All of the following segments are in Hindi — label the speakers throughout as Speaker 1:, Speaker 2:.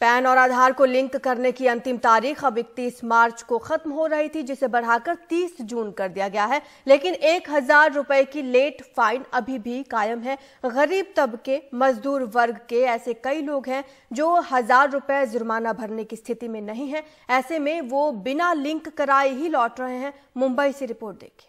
Speaker 1: पैन और आधार को लिंक करने की अंतिम तारीख अब 31 मार्च को खत्म हो रही थी, जिसे बढ़ाकर 30 जून कर दिया गया है। लेकिन 1000 रुपए की लेट फाइन अभी भी कायम है। गरीब तबके, मजदूर वर्ग के ऐसे कई लोग हैं जो 1000 रुपए जुर्माना भरने की स्थिति में नहीं है। ऐसे में वो बिना लिंक कराए ही लौट रहे हैं। मुंबई से रिपोर्ट देखिए।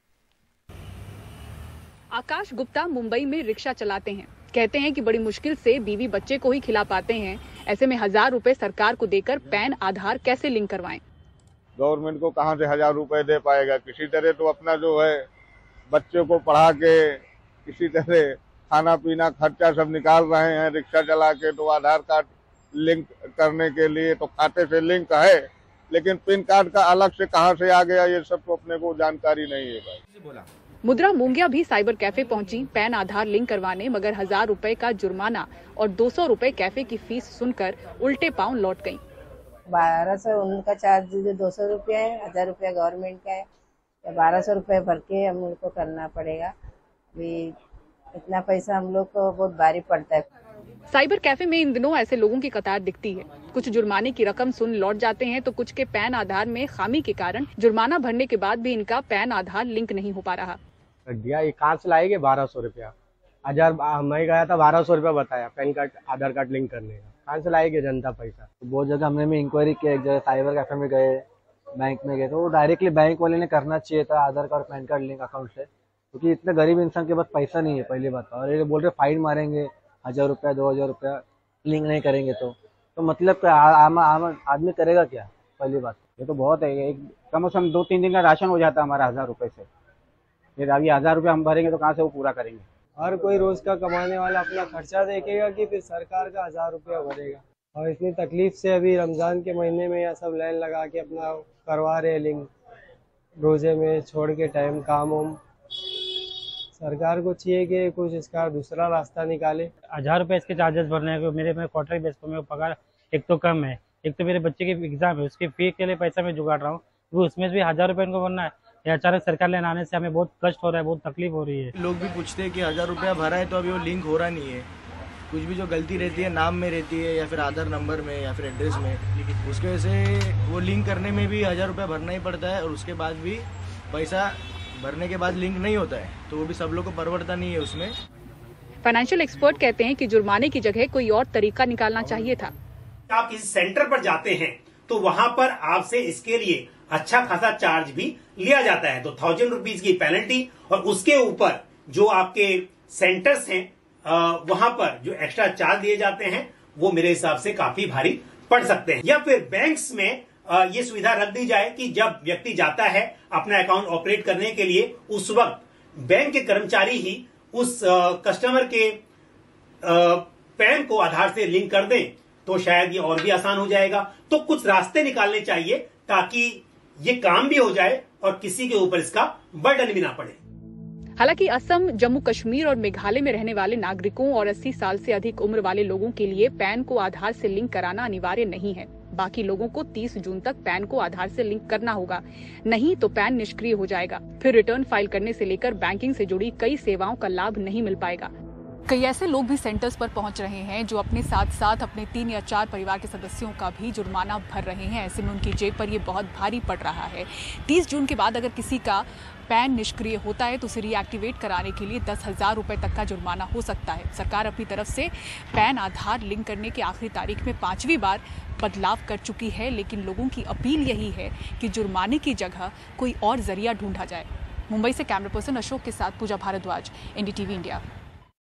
Speaker 2: आकाश गुप्ता मुंबई में रिक्शा चलाते हैं। कहते हैं कि बड़ी मुश्किल से बीवी बच्चे को ही खिला पाते हैं। ऐसे में 1000 रुपए सरकार को देकर पैन आधार कैसे लिंक करवाएं?
Speaker 3: गवर्नमेंट को कहां से 1000 रुपए दे पाएगा? किसी तरह तो अपना जो है बच्चों को पढ़ा के किसी तरह खाना पीना खर्चा सब निकाल रहे हैं। रिक्शा चला के तो आधार कार्ड लिंक करने के लिए तो खाते से लिंक है, लेकिन पिन कार्ड का अलग से कहां से आ गया ये सब तो अपने को जानकारी नहीं है भाई।
Speaker 2: मुद्रा मूंगिया भी साइबर कैफे पहुंची पैन आधार लिंक करवाने, मगर 1000 रुपए का जुर्माना और 200 रुपए कैफे की फीस सुनकर उल्टे पांव लौट गईं।
Speaker 4: 1200 उनका चार्ज 200 रुपया है, 1000 रुपया गवर्नमेंट का है, या 1200 रुपये भर के हम लोग को करना पड़ेगा। अभी इतना पैसा हम लोग को बहुत भारी पड़ता है।
Speaker 2: साइबर कैफे में इन दिनों ऐसे लोगों की कतार दिखती है। कुछ जुर्माने की रकम सुन लौट जाते हैं तो कुछ के पैन आधार में खामी के कारण जुर्माना भरने के बाद भी इनका पैन आधार लिंक नहीं हो पा रहा।
Speaker 5: ये कहाँ से लाएंगे 1200 रुपया? 1000 मैं गया था 1200 रुपया बताया PAN card Aadhaar card link करने का। कहाँ से लाएंगे जनता पैसा?
Speaker 6: बहुत जगह हमने भी इंक्वायरी किया, एक जगह साइबर कैफे में गए, बैंक में गए, तो डायरेक्टली बैंक वाले ने करना चाहिए था Aadhaar card PAN card link account से, क्योंकि इतने गरीब इंसान के पास पैसा नहीं है पहली बात। और ये बोल रहे फाइन मारेंगे 1000 रुपया 2000 रुपया लिंक नहीं करेंगे तो मतलब आम आदमी करेगा क्या? पहली बात
Speaker 5: ये तो बहुत है, कम से कम 2-3 दिन का राशन हो जाता है हमारा 1000 रुपए से। फिर अभी 1000 रुपया हम भरेंगे तो कहाँ से वो पूरा करेंगे?
Speaker 7: हर कोई रोज का कमाने वाला अपना खर्चा देखेगा कि फिर सरकार का 1000 रुपया भरेगा। और इतनी तकलीफ से अभी रमजान के महीने में यह सब लाइन लगा के अपना करवा रहे लिंक, रोजे में छोड़ के टाइम काम वाम। सरकार को चाहिए कि कुछ इसका दूसरा रास्ता निकाले।
Speaker 8: 1000 रुपये इसके चार्जेस भरने हैं। मेरे में क्वार्टर बेस पर मेरे पगार एक तो कम है, एक तो मेरे बच्चे की एग्जाम है, उसकी फी के लिए पैसा मैं जुगाड़ रहा हूँ, वो उसमें भी 1000 रुपये इनको भरना है। ये अचानक सरकार लेने आने से हमें बहुत कष्ट हो रहा है, बहुत तकलीफ हो रही है।
Speaker 9: लोग भी पूछते हैं कि 1000 रुपया भरा है तो अभी वो लिंक हो रहा नहीं है। कुछ भी जो गलती रहती है नाम में रहती है या फिर आधार नंबर में या फिर एड्रेस में, उसके वजह से वो लिंक करने में भी 1000 रुपया भरना ही पड़ता है। और उसके बाद भी पैसा भरने के बाद लिंक नहीं होता है तो वो भी सब लोग को परवड़ता नहीं है उसमें।
Speaker 2: फाइनेंशियल एक्सपर्ट कहते हैं कि जुर्माने की जगह कोई और तरीका निकालना चाहिए था।
Speaker 10: आप इस सेंटर पर जाते हैं तो वहां पर आपसे इसके लिए अच्छा खासा चार्ज भी लिया जाता है, तो 1000 रुपीज की पेनल्टी और उसके ऊपर जो आपके सेंटर्स हैं वहां पर जो एक्स्ट्रा चार्ज दिए जाते हैं वो मेरे हिसाब से काफी भारी पड़ सकते हैं। या फिर बैंक्स में ये सुविधा रख दी जाए कि जब व्यक्ति जाता है अपना अकाउंट ऑपरेट करने के लिए, उस वक्त बैंक के कर्मचारी ही उस कस्टमर के पैन को आधार से लिंक कर दें तो शायद ये और भी आसान हो जाएगा। तो कुछ रास्ते निकालने चाहिए ताकि ये काम भी हो जाए और किसी के ऊपर इसका बर्डन भी ना पड़े।
Speaker 2: हालांकि असम, जम्मू कश्मीर और मेघालय में रहने वाले नागरिकों और 80 साल से अधिक उम्र वाले लोगों के लिए पैन को आधार से लिंक कराना अनिवार्य नहीं है। बाकी लोगों को 30 जून तक पैन को आधार से लिंक करना होगा, नहीं तो पैन निष्क्रिय हो जाएगा। फिर रिटर्न फाइल करने से लेकर बैंकिंग से जुड़ी कई सेवाओं का लाभ नहीं मिल पाएगा। कई ऐसे लोग भी सेंटर्स पर पहुंच रहे हैं जो अपने साथ साथ अपने 3 या 4 परिवार के सदस्यों का भी जुर्माना भर रहे हैं। ऐसे में उनकी जेब पर ये बहुत भारी पड़ रहा है। 30 जून के बाद अगर किसी का पैन निष्क्रिय होता है तो उसे रीएक्टिवेट कराने के लिए 10,000 रुपये तक का जुर्माना हो सकता है। सरकार अपनी तरफ से पैन आधार लिंक करने की आखिरी तारीख में 5वीं बार बदलाव कर चुकी है, लेकिन लोगों की अपील यही है कि जुर्माने की जगह कोई और जरिया ढूंढा जाए। मुंबई से कैमरा पर्सन अशोक के साथ पूजा भारद्वाज, एनडीटीवी इंडिया।